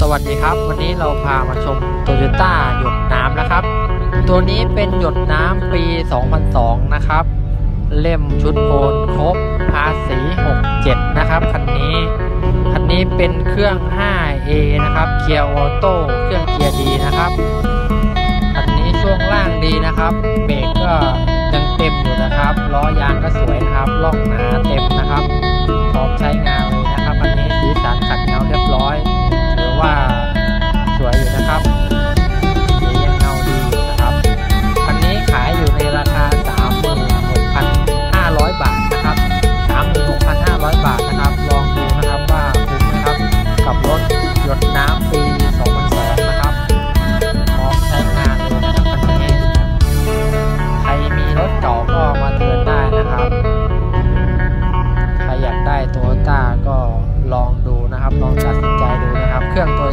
วัสดีครับวันนี้เราพามาชม Toyota หยดน้ำนะครับตัวนี้เป็นหยดน้ำปี 2002 นะครับเล่มชุดโอนครบภาษี 67 นะครับคันนี้เป็นเครื่อง 5A นะครับเกียร์ออโต้เครื่องเกียร์ดีนะครับคันนี้ช่วงล่างดีนะครับเบรกก็ยังเต็มอยู่นะครับล้อยางก็สวยนะครับล่องหนาเต็มนะครับพร้อมใช้งานเลยนะครับคันนี้สีสันขัดเงาเรียบร้อยถือว่าสวยอยู่นะครับสียังเงาดีอยู่นะครับคันนี้ขายอยู่ในราคา 36,500 บาทนะครับ 36,500 บาทนะครับลองดูนะครับว่าคุ้มไหมครับกับรถหยดน้ำปี 2002 นะครับพร้อมใช้งานเลยนะครับคันนี้ใครมีรถเก่าก็มาเทิร์นได้นะครับใครอยากได้ Toyota ก็ลองดูนะครับลองตัดสินใจดูนะครับเครื่อง Toyota